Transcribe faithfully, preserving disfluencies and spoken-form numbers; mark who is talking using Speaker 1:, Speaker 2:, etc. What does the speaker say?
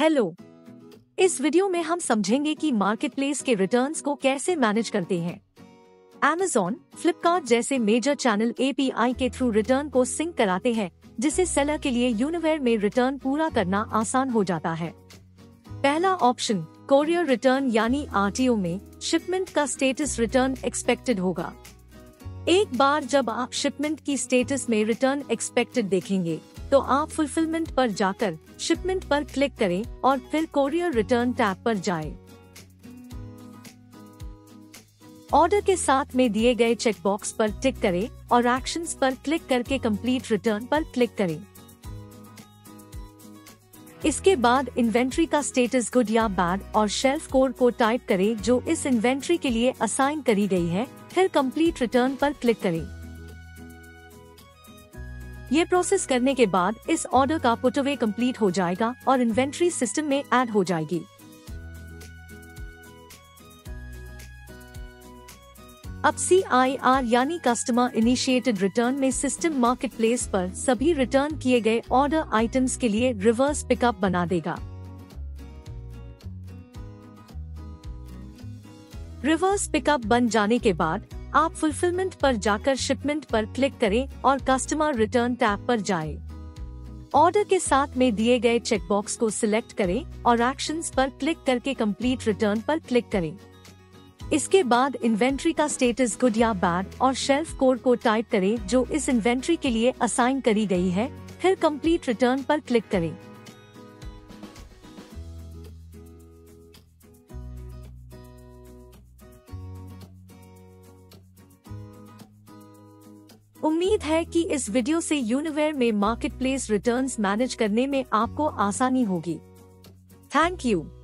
Speaker 1: Hello, इस video में हम समझेंगे कि मार्केटप्लेस के रिटर्न्स को कैसे मैनेज करते हैं। Amazon, फ्लिपकार्ट जैसे major channel A P I के थ्रू रिटर्न को सिंक कराते हैं, जिससे सेलर के लिए यूनिवेयर में रिटर्न पूरा करना आसान हो जाता है। पहला ऑप्शन, कोरियर रिटर्न यानी आर टी ओ में शिपमेंट का स्टेटस रिटर्न एक्सपेक्टेड होगा। एक बार जब आप शिपमेंट की स्टेटस में रिटर्न एक्सपेक्टेड देखेंगे, तो आप फुलफिलमेंट पर जाकर शिपमेंट पर क्लिक करें और फिर कोरियर रिटर्न टैब पर जाएं। ऑर्डर के साथ में दिए गए चेकबॉक्स पर टिक करें और एक्शंस पर क्लिक करके कंप्लीट रिटर्न पर क्लिक करें। इसके बाद इन्वेंट्री का स्टेटस गुड या बैड और शेल्फ कोड को टाइप करें जो इस इन्वेंट्री के लिए असाइन करी गई है, फिर कंप्लीट रिटर्न पर क्लिक करें। ये प्रोसेस करने के बाद इस ऑर्डर का पुटअवे कंप्लीट हो जाएगा और इन्वेंट्री सिस्टम में ऐड हो जाएगी। अब सी आई आर यानी कस्टमर इनिशिएटेड रिटर्न में सिस्टम मार्केटप्लेस पर सभी रिटर्न किए गए ऑर्डर आइटम्स के लिए रिवर्स पिकअप बना देगा। रिवर्स पिकअप बन जाने के बाद आप फुलफिलमेंट पर जाकर शिपमेंट पर क्लिक करें और कस्टमर रिटर्न टैब पर जाएं। ऑर्डर के साथ में दिए गए चेकबॉक्स को सिलेक्ट करें और एक्शंस पर क्लिक करके कंप्लीट रिटर्न पर क्लिक करें। इसके बाद इन्वेंट्री का स्टेटस गुड या बैड और शेल्फ कोड को टाइप करें जो इस इन्वेंट्री के लिए असाइन करी गई है, फिर कंप्लीट रिटर्न पर क्लिक करें। उम्मीद है कि इस वीडियो से यूनिवेयर में मार्केटप्लेस रिटर्न्स मैनेज करने में आपको आसानी होगी। Thank you.